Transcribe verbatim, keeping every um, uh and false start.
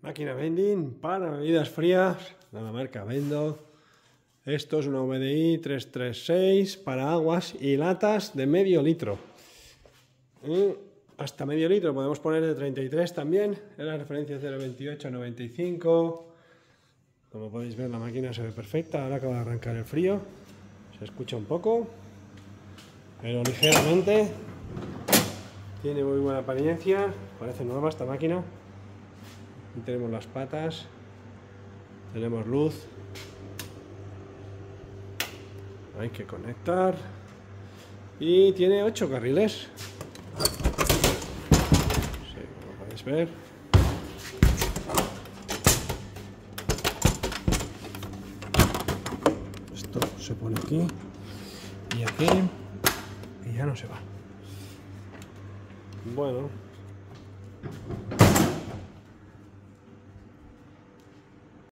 Máquina vending para bebidas frías de la marca Vendo. Esto es una V D I trescientos treinta y seis para aguas y latas de medio litro. Y hasta medio litro, podemos poner de treinta y tres también. Es la referencia cero veintiocho noventa y cinco. Como podéis ver, la máquina se ve perfecta. Ahora acaba de arrancar el frío. Se escucha un poco, pero ligeramente. Tiene muy buena apariencia. Parece nueva esta máquina. Aquí tenemos las patas. Tenemos luz. Hay que conectar. Y tiene ocho carriles. Sí, como podéis ver. Esto se pone aquí y aquí y ya no se va. Bueno.